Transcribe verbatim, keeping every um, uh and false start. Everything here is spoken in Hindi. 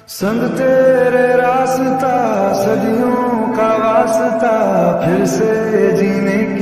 संग तेरे रास्ता, सदियों का वास्ता, फिर से जीने